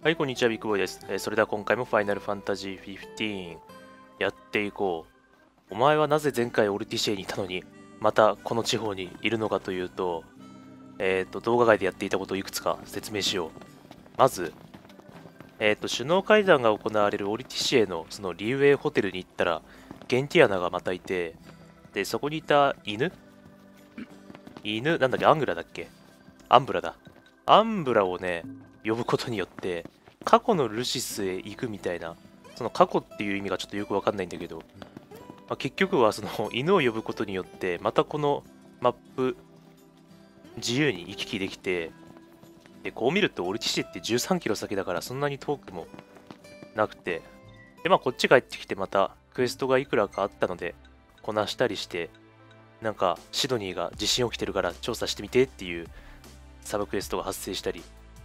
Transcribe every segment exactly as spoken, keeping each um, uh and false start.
はい、こんにちは、ビッグボーイです。えーそれでは今回もファイナルファンタジーじゅうごやっていこう。お前はなぜ前回オルティシエにいたのに、またこの地方にいるのかというと、えっと、動画外でやっていたことをいくつか説明しよう。まず、えっと、首脳会談が行われるオルティシエのそのリュウェイホテルに行ったら、ゲンティアナがまたいて、で、そこにいた犬犬、なんだっけ、アングラだっけアンブラだ。アンブラをね、呼ぶことによって、過去のルシスへ行くみたいな、その過去っていう意味がちょっとよくわかんないんだけど、まあ、結局はその犬を呼ぶことによって、またこのマップ、自由に行き来できて、で、こう見るとオルティシエってじゅうさんキロ先だからそんなに遠くもなくて、で、まあこっち帰ってきてまたクエストがいくらかあったので、こなしたりして、なんかシドニーが地震起きてるから調査してみてっていうサブクエストが発生したり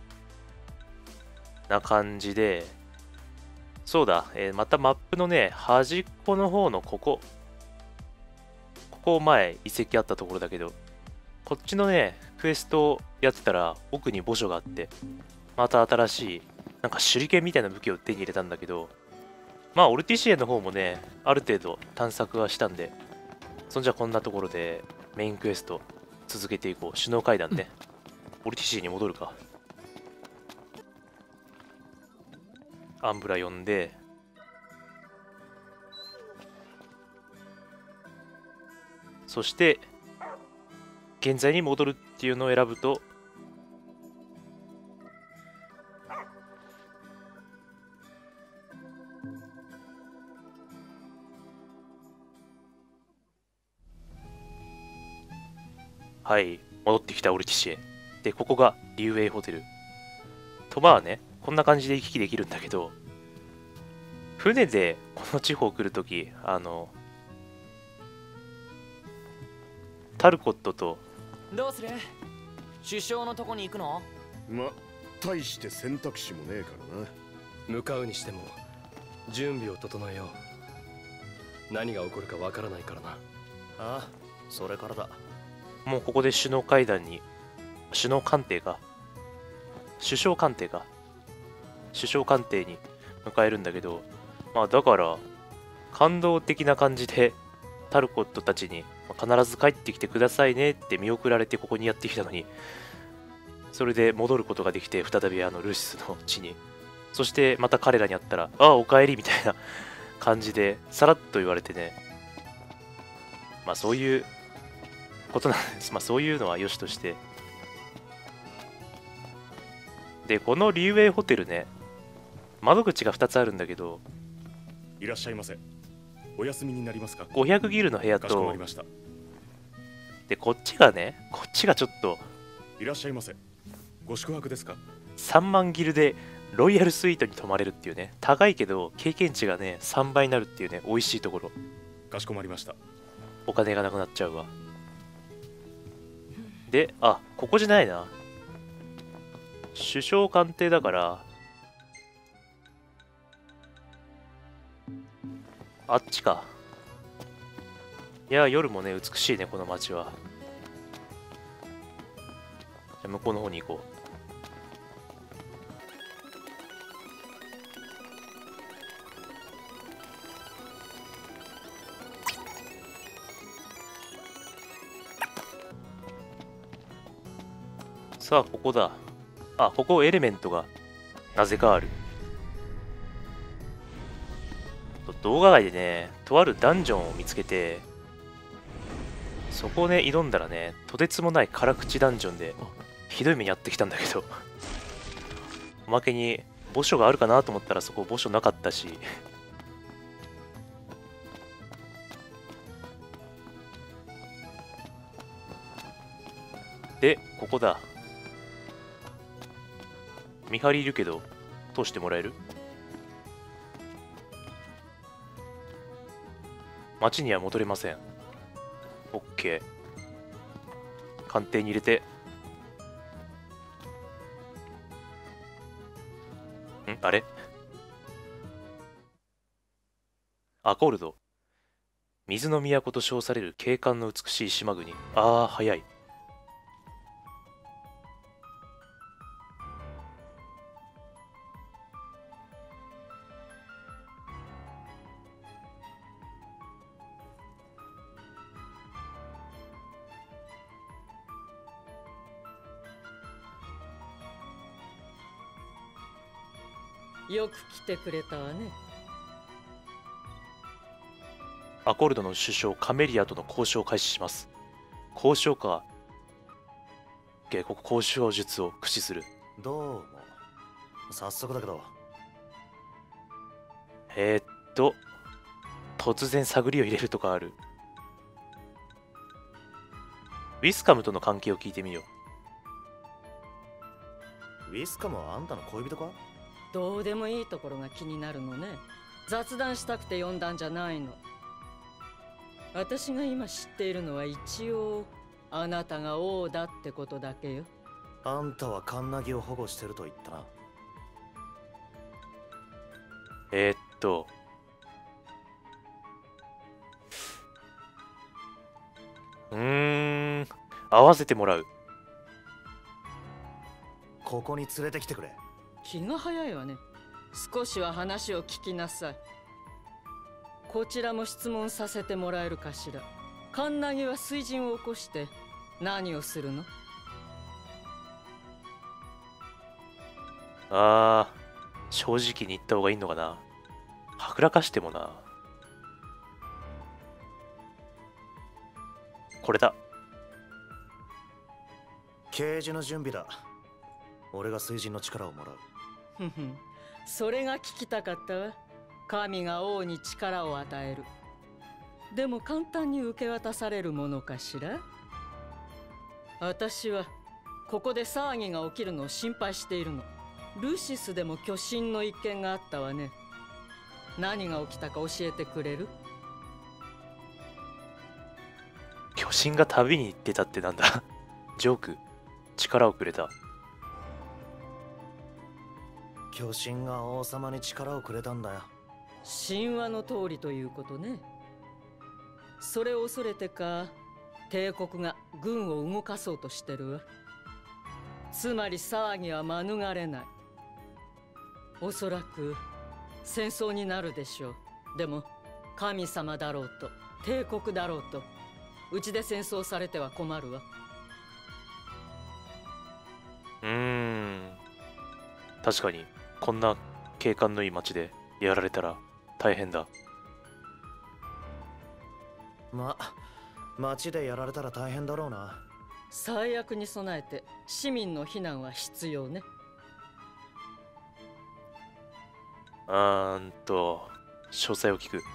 な感じで、そうだ、えーまたマップのね、端っこの方のここ、ここ前遺跡あったところだけど、こっちのね、クエストをやってたら奥に墓所があって、また新しい、なんか手裏剣みたいな武器を手に入れたんだけど、まあオルティシエの方もね、ある程度探索はしたんで、そんじゃこんなところでメインクエスト続けていこう。首脳会談ね。オルティシエに戻るか。アンブラ呼んで、そして、現在に戻るっていうのを選ぶと、はい、戻ってきたオルティシエ。で、ここがリュウェイホテル。とまあね、こんな感じで行き来できるんだけど、船でこの地方来るとき、あの、タルコットと、 どうする？首相のとこに行くの？ ま、大して選択肢もねえからな。 向かうにしても準備を整えよう。何が起こるかわからないからな。 ああ、それからだ。 もうここで首脳会談に、首脳官邸か、首相官邸か、首相官邸に迎えるんだけど、まあだから、感動的な感じで、タルコットたちに必ず帰ってきてくださいねって見送られてここにやってきたのに、それで戻ることができて、再びあのルシスの地に。そしてまた彼らに会ったら、ああ、お帰りみたいな感じで、さらっと言われてね、まあそういうことなんです。まあそういうのは良しとして。で、このリュウェイホテルね、窓口がふたつあるんだけど、 いらっしゃいませ。お休みになりますか？ ごひゃくギルの部屋かしこまとり、ました。 で、こっちがね、こっちがちょっといらっしゃいませ。ご宿泊ですか？ さんまんギルでロイヤルスイートに泊まれるっていうね、高いけど経験値がね、さんばいになるっていうね、美味しいところ。 かしこまりました。 お金がなくなっちゃうわ。で、あ、ここじゃないな。首相官邸だから、あっちか。いや、夜もね、美しいね、この街は。じゃあ、向こうの方に行こう。さあ、ここだ。あ、ここエレメントがなぜかある。動画外でね、とあるダンジョンを見つけて、そこをね、挑んだらね、とてつもない辛口ダンジョンで、ひどい目に遭ってきたんだけど、おまけに墓所があるかなと思ったらそこ墓所なかったし、で、ここだ。見張りいるけど、通してもらえる？町には戻れません。オッケー。官邸に入れて。んあれアコルド。水の都と称される景観の美しい島国。ああ、早い。 よく来てくれたわね。 アコルドの首相カメリアとの交渉を開始します。交渉か。警告交渉術を駆使する。 どうも。早速だけど。 えー、っと、突然探りを入れるとかある。ウィスカムとの関係を聞いてみよウィスカムはあんたの恋人か？ どうでもいいところが気になるのね。雑談したくて呼んだんじゃないの。私が今知っているのは一応あなたが王だってことだけよ。 あんたはカンナギを保護してると言ったな。 う。えー、っと、うーん、合わせてもらう。 ここに連れてきてくれ。 気が早いわね。少しは話を聞きなさい。こちらも質問させてもらえるかしら。カンナギは水神を起こして何をするの？ あー、正直に言った方がいいのかな。はぐらかしてもな。これだ。 刑事の準備だ。俺が水神の力をもらう。 ふんふん、それが聞きたかったわ。神が王に力を与える。でも簡単に受け渡されるものかしら。私はここで騒ぎが起きるのを心配しているの。ルシスでも巨神の一件があったわね。何が起きたか教えてくれる？ 巨神が旅に行ってたってなんだ。ジョーク。力をくれた。 巨神が王様に力をくれたんだよ。 神話の通りということね。それを恐れてか、帝国が軍を動かそうとしてるわ。つまり騒ぎは免れない。おそらく戦争になるでしょう。でも神様だろうと帝国だろうと、うちで戦争されては困るわ。 うーん、確かにこんな景観のいい街でやられたら大変だ。 ま、街でやられたら大変だろうな。 最悪に備えて市民の避難は必要ね。 うーんと、詳細を聞く。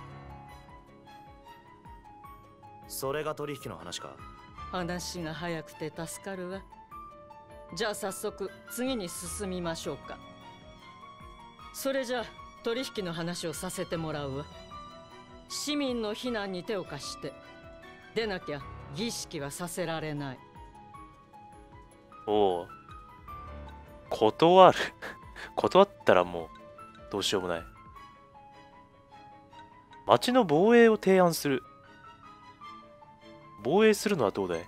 それが取引の話か？ 話が早くて助かるわ。じゃあ早速次に進みましょうか。それじゃあ取引の話をさせてもらうわ。市民の避難に手を貸してでなきゃ儀式はさせられない。 おお、断る。断ったらもうどうしようもない。町の防衛を提案する。防衛するのはどうだい？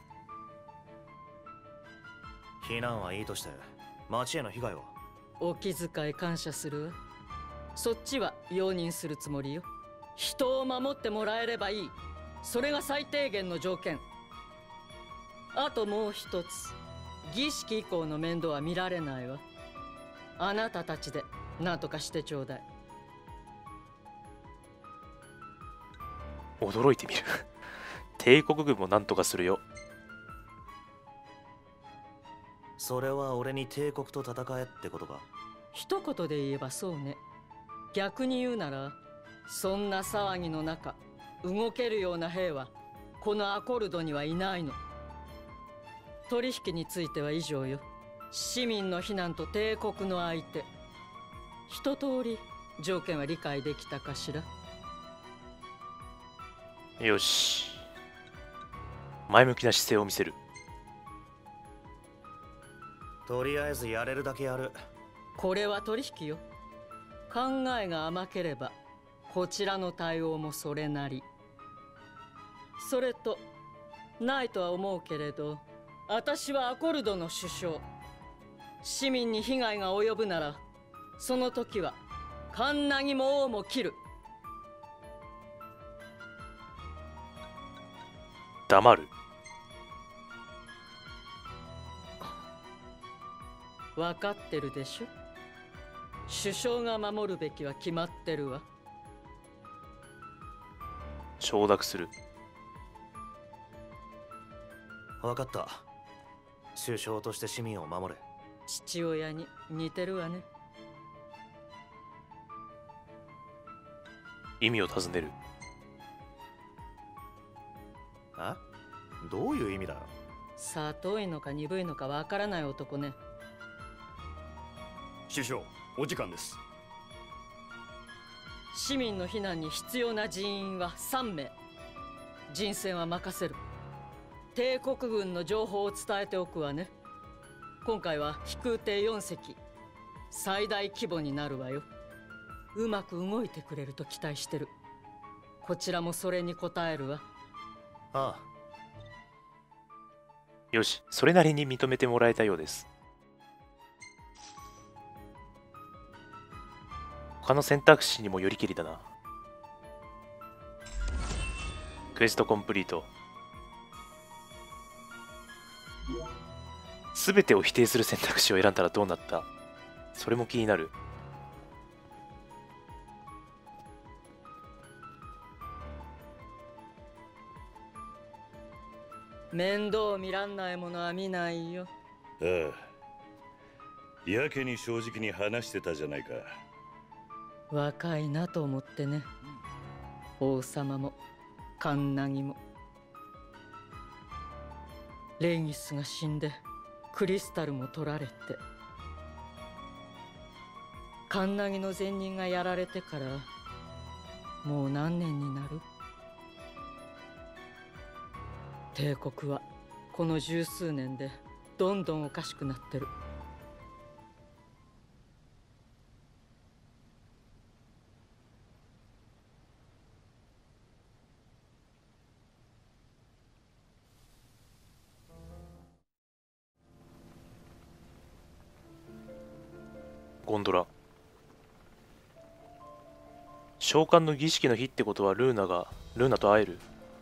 避難はいいとして町への被害は？ お気遣い感謝するわ。そっちは容認するつもりよ。人を守ってもらえればいい。それが最低限の条件。あともう一つ、儀式以降の面倒は見られないわ。あなたたちで何とかしてちょうだい。 驚いてみる。帝国軍も何とかするよ。 それは俺に帝国と戦えってことか？ 一言で言えばそうね。逆に言うなら、そんな騒ぎの中動けるような兵はこのアコルドにはいないの。取引については以上よ。市民の避難と帝国の相手、一通り条件は理解できたかしら？ よし、前向きな姿勢を見せる。 とりあえずやれるだけやる。 これは取引よ。考えが甘ければこちらの対応もそれなり。それとないとは思うけれど、私はアコルドの首相。市民に被害が及ぶならその時はカンナギも王も切る。 黙る。 分かってるでしょ。 首相が守るべきは決まってるわ。 承諾する。 分かった。首相として市民を守れ。 父親に似てるわね。 意味を尋ねる。 あ？どういう意味だよ。 さといのか鈍いのかわからない男ね。 首相、お時間です。 市民の避難に必要な人員はさんめい。人選は任せる。帝国軍の情報を伝えておくわね。今回は飛空艇よんせき、最大規模になるわよ。うまく動いてくれると期待してる。こちらもそれに応えるわ。 ああ。 よし、それなりに認めてもらえたようです。他の選択肢にもよりきりだな。クエストコンプリート。すべてを否定する選択肢を選んだらどうなった？それも気になる。 面倒見らんないものは見ないよ。 ああ、やけに正直に話してたじゃないか。 若いなと思ってね。王様もカンナギも。レギスが死んでクリスタルも取られて、カンナギの前任がやられてからもう何年になる？帝国はこの十数年でどんどんおかしくなってる。 ゴンドラ。召喚の儀式の日ってことはルーナがルーナと会える？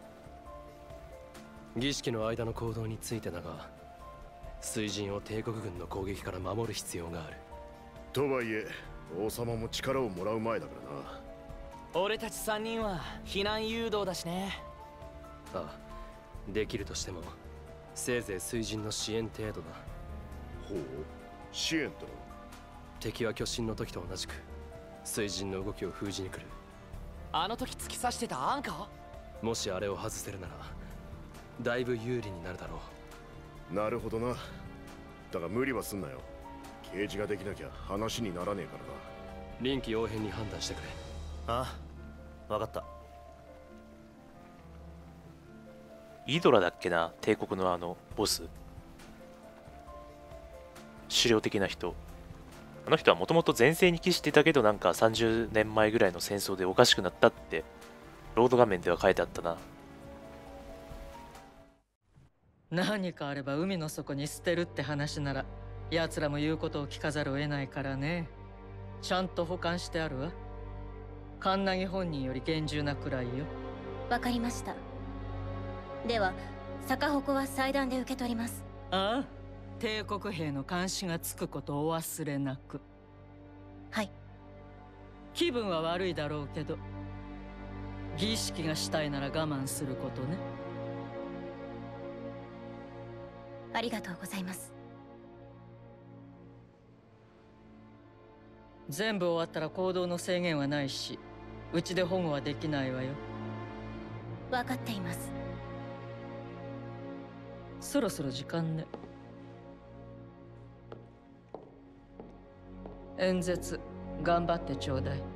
儀式の間の行動についてだが、水神を帝国軍の攻撃から守る必要がある。 とはいえ王様も力をもらう前だからな。 俺たちさんにんは避難誘導だしね。 ああ、できるとしてもせいぜい水神の支援程度だ。 ほう、支援と。 敵は巨神の時と同じく水神の動きを封じに来る。 あの時突き刺してたアンカー？ もしあれを外せるならだいぶ有利になるだろなるほどな。だが無理はすんなよ。啓示ができなきゃ話にならねえからな。 臨機応変に判断してくれ。 ああ、分かった。 イドラだっけな、帝国のあのボス、狩猟的な人。あの人はもともと前世に帰してたけど、なんかさんじゅうねんまえぐらいの戦争でおかしくなったってロード画面では書いてあったな。 何かあれば海の底に捨てるって話なら奴らも言うことを聞かざるを得ないからね。ちゃんと保管してあるわ。カンナギ本人より厳重なくらいよ。 わかりました。では逆鉾は祭壇で受け取ります。 ああ、帝国兵の監視がつくことをお忘れなく。 はい。 気分は悪いだろうけど、儀式がしたいなら我慢することね。 ありがとうございます。 全部終わったら行動の制限はないし、うちで保護はできないわよ。 分かっています。 そろそろ時間ね。演説頑張ってちょうだい。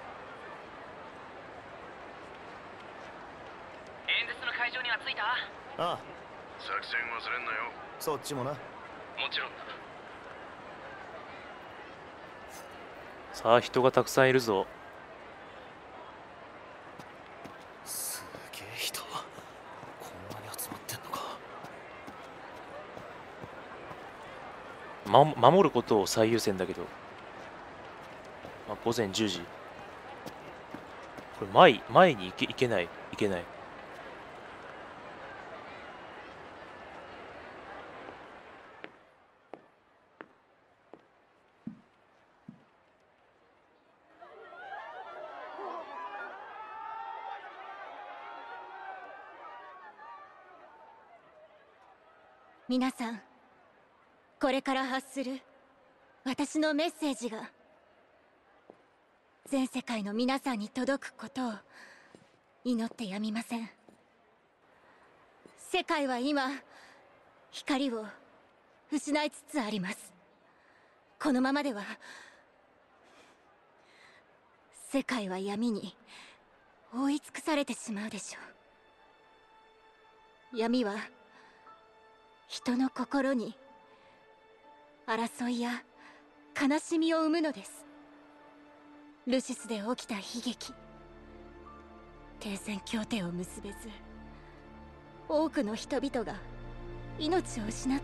演説の会場には着いた？ ああ、 作戦忘れんなよ。 そっちもな。 もちろんだ。 さあ人がたくさんいるぞ。 すげえ人、こんなに集まってんのか。 ま、守ることを最優先だけど、まあ、午前じゅうじ。これ前前に行け、行けない行けない。 皆さん、これから発する私のメッセージが全世界の皆さんに届くことを祈ってやみません。世界は今光を失いつつあります。このままでは世界は闇に覆い尽くされてしまうでしょう。闇は人の心に争いや悲しみを生むのです。ルシスで起きた悲劇、停戦協定を結べず多くの人々が命を失った、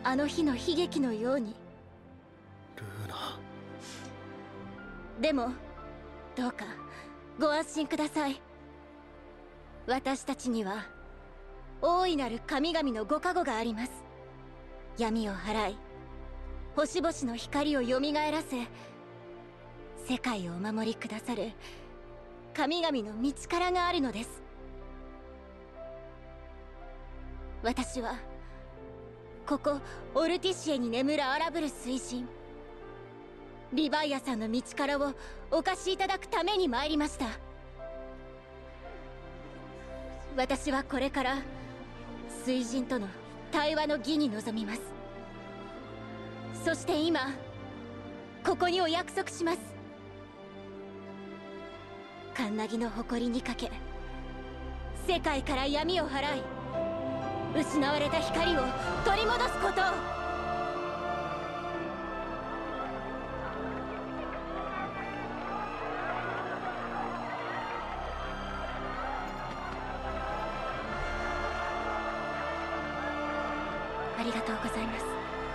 あの日の悲劇のように。 ルーナ。 でもどうかご安心ください。私たちには大いなる神々のご加護があります。闇を払い、星々の光をよみがえらせ、世界をお守りくださる神々の道からがあるのです。私はここオルティシエに眠る荒ぶる水神リヴァイアさんの道からをお貸しいただくために参りました。私はこれから水神との対話の儀に臨みます。そして今ここにお約束します。カンナギの誇りにかけ、世界から闇を払い、失われた光を取り戻すことを。ありがとうございます。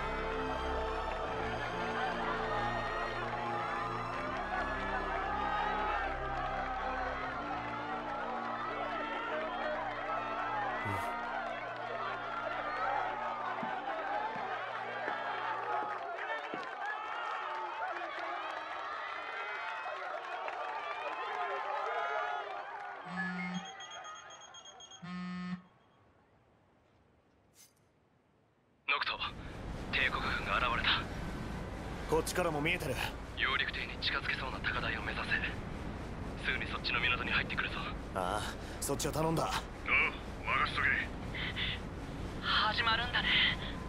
ノクト、帝国軍が現れた。 こっちからも見えてる。 揚陸艇に近づけそうな高台を目指せ。すぐにそっちの港に入ってくるぞ。 ああ、そっちは頼んだ。 おう、任しとけ。 始まるんだね。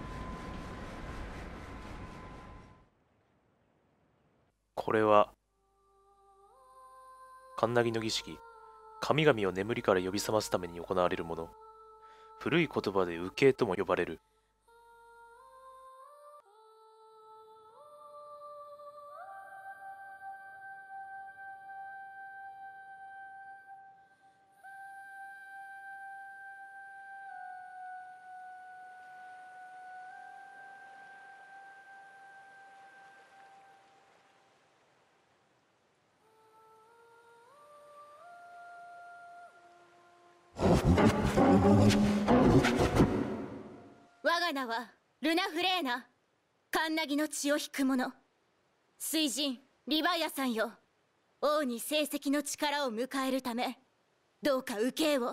これはカンナギの儀式、神々を眠りから呼び覚ますために行われるもの。古い言葉で右傾とも呼ばれる。 我が名はルナ・フレーナ、カンナギの血を引く者、水神リヴァイアさんよ。王に成績の力を迎えるため、どうか受けを。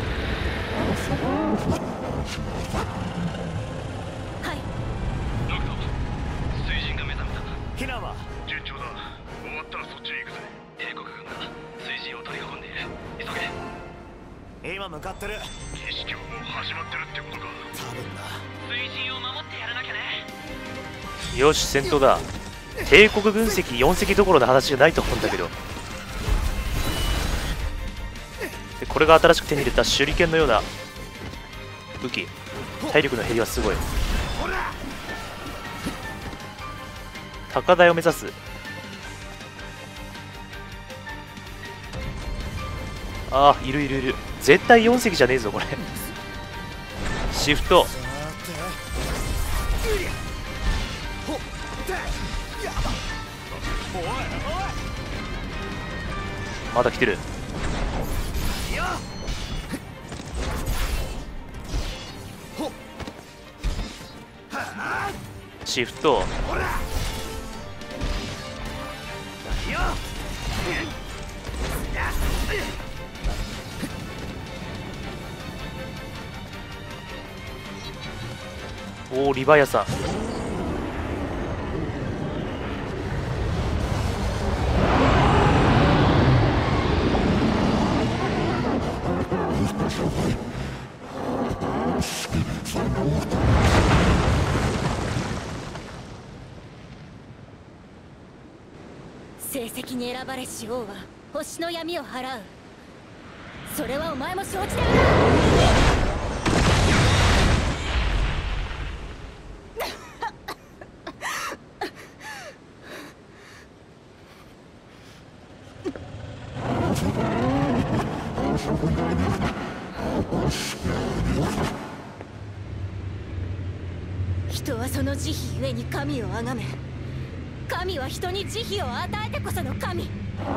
ノクト、 避難は順調だ。終わったらそっちに行くぜ。 帝国軍が水神を取り囲んでいる。急げ。 今向かってる。 儀式はもう始まってるってことか。 多分な。 水神を守ってやらなきゃね。 よし、戦闘だ。帝国軍籍よん隻どころの話じゃないと思うんだけど。でこれが新しく手に入れた手裏剣のような武器。体力の減りはすごい。高台を目指す。ああ、いるいるいる。絶対よん隻じゃねえぞこれ。シフト。まだ来てる。シフト。おお、リヴァイアさん。 成績に選ばれし王は星の闇を払う。それはお前も承知だよな。人はその慈悲ゆえに神を崇め、神は人に慈悲を与えてこその神。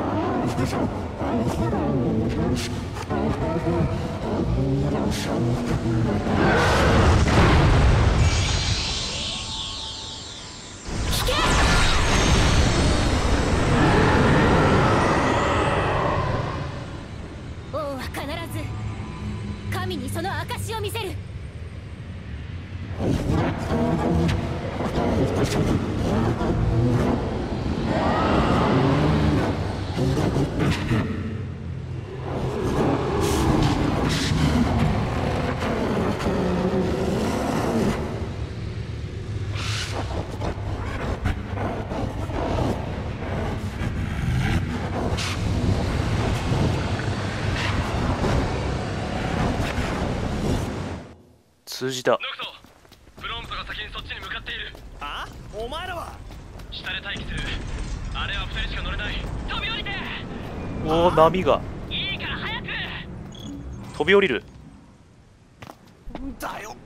聞け！王は必ず神にその証を見せる。 通じた。 ノクト、プロンプトが先にそっちに向かっている。 あ？お前らは？ 下で待機する。あれはふたりしか乗れない。飛び降りて。 おお、波が。 いいから早く。 飛び降りる。 だよ。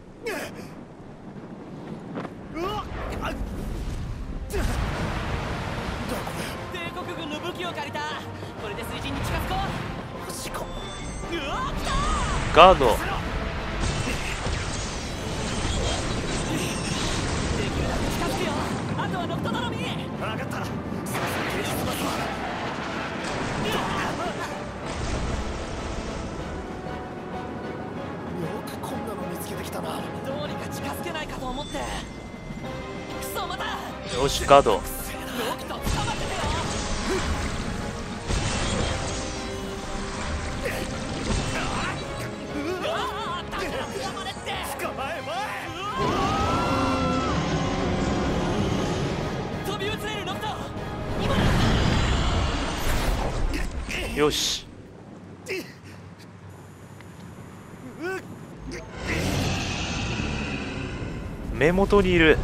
帝国軍の武器を借りた。これで水神に近づこう。しこうわっ、来た。 ガード。 できるだけ近づくよ。あとはノクト頼み。 分かった。さすが芸術マスは。よくこんなの見つけてきたな。 どうにか近づけないかと思って。クソ、また。 よし、ガード。 ノクト捕まっててよ。うわー、だから捕まれって。 捕まえまえ。 飛び移れるノクト。今だ。 よし。目元にいる。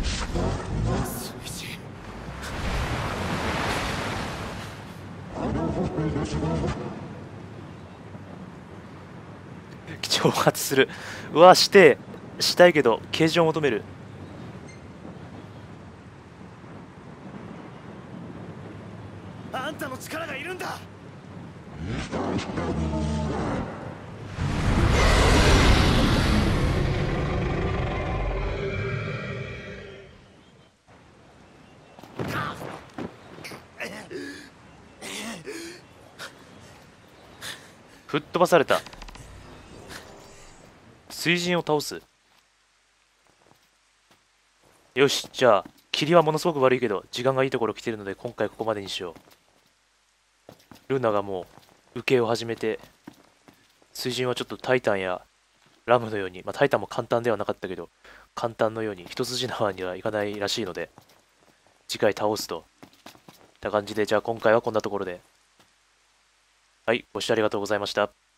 挑発する。うわ、してしたいけど啓示を求める。 あんたの力がいるんだ。 吹っ飛ばされた。水神を倒す。よし、じゃあ基霧はものすごく悪いけど時間がいいところ来てるので今回ここまでにしよう。ルナがもう受けを始めて、水準はちょっとタイタンやラムのように、まあ、タイタンも簡単ではなかったけど簡単のように一筋縄にはいかないらしいので、次回倒すといった感じで、じゃあ今回はこんなところで、はい、ご視聴ありがとうございました。